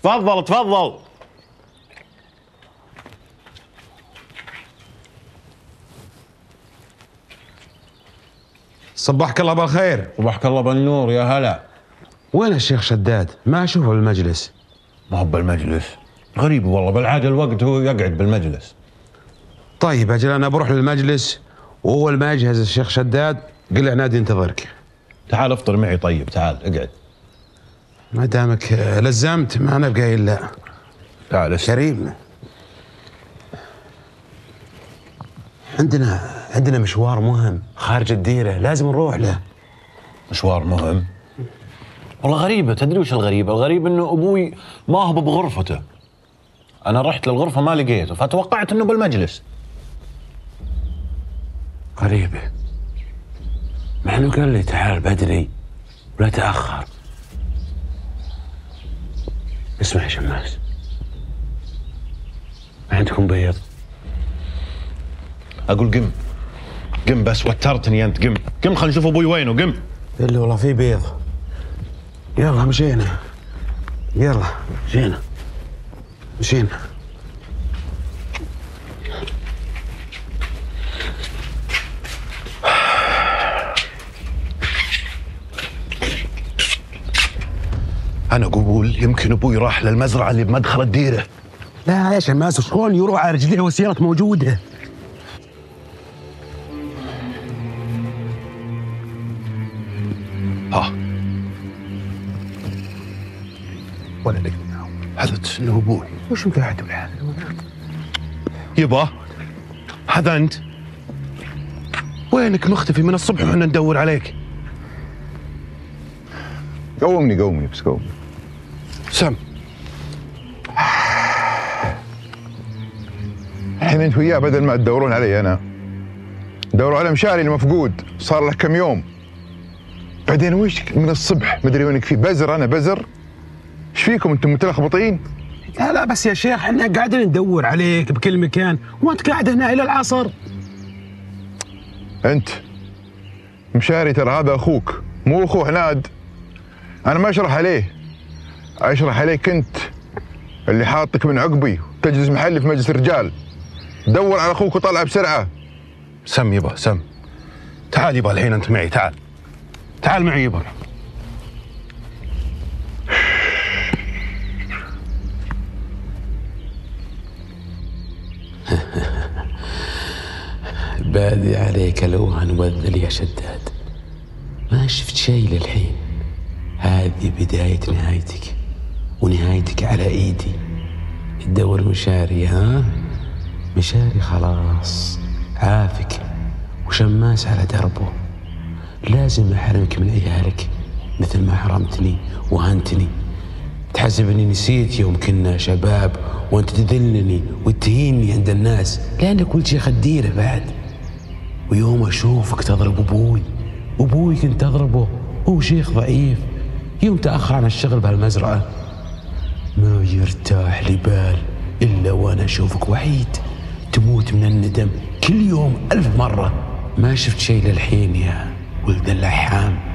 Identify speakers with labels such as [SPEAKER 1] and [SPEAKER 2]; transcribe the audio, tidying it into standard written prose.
[SPEAKER 1] تفضل تفضل.
[SPEAKER 2] صبحك الله بالخير.
[SPEAKER 1] صبحك الله بالنور يا هلا.
[SPEAKER 2] وين الشيخ شداد؟ ما اشوفه بالمجلس.
[SPEAKER 1] ما هو بالمجلس، غريب والله، بالعاده الوقت هو يقعد بالمجلس.
[SPEAKER 2] طيب اجل انا بروح للمجلس واول ما يجهز الشيخ شداد قل عنادي ينتظرك.
[SPEAKER 1] تعال افطر معي. طيب تعال اقعد.
[SPEAKER 2] ما دامك لزمت ما انا بقى الا.
[SPEAKER 1] تعال اسمع.
[SPEAKER 2] كريم، عندنا مشوار مهم خارج الديره لازم نروح له.
[SPEAKER 1] مشوار مهم؟ والله غريبة. تدري وش الغريبة؟ الغريب انه ابوي ما هو بغرفته. انا رحت للغرفة ما لقيته فتوقعت انه بالمجلس.
[SPEAKER 2] غريبة، مع انه قال لي تعال بدري ولا تأخر. اسمع يا شماس، ما عندكم بيض؟
[SPEAKER 1] اقول قم قم، بس وترتني انت. قم خلينا نشوف ابوي وينه. قم.
[SPEAKER 2] اللي والله في بيض. يلا مشينا. يلا مشينا.
[SPEAKER 1] انا اقول يمكن ابوي راح للمزرعة اللي بمدخل الديرة.
[SPEAKER 2] لا يا شماس، شلون يروح على رجليه والسيارة موجودة؟
[SPEAKER 1] ها ولا لك هذا انه ابوي.
[SPEAKER 2] وش مقعد بهذا؟
[SPEAKER 1] يبا هذا انت؟ وينك مختفي من الصبح وحنا ندور عليك؟
[SPEAKER 3] قومني بس قومني.
[SPEAKER 1] سم
[SPEAKER 3] الحين انت وياه بدل ما تدورون علي انا دوروا على مشاري المفقود، صار له كم يوم. بعدين وش من الصبح مدري وينك فيه. بزر انا بزر. ايش فيكم انتم متلخبطين؟
[SPEAKER 2] لا بس يا شيخ احنا قاعدين ندور عليك بكل مكان وانت قاعد هنا الى العصر.
[SPEAKER 3] انت مشاري ترى هذا اخوك مو اخو عناد. انا ما اشرح عليك انت اللي حاطك من عقبي وتجلس محلي في مجلس الرجال. دور على اخوك وطلعه بسرعه.
[SPEAKER 1] سم يبا سم. تعال يبا الحين انت معي. تعال معي يبا.
[SPEAKER 2] بادي عليك الأوهن والذل يا شداد. ما شفت شيء للحين. هذه بداية نهايتك، ونهايتك على ايدي. تدور مشاري؟ ها مشاري خلاص عافك وشماس على دربه. لازم احرمك من عيالك مثل ما حرمتني وهنتني. تحسب اني نسيت يوم كنا شباب وانت تذلني وتهيني عند الناس لانك قلت شيخ الديره بعد. ويوم اشوفك تضرب ابوي كنت تضربه، هو شيخ ضعيف. يوم تاخر عن الشغل بهالمزرعه ما يرتاح لي بال الا وانا اشوفك وحيد تموت من الندم كل يوم 1000 مره. ما شفت شيء للحين يا ولد اللحام.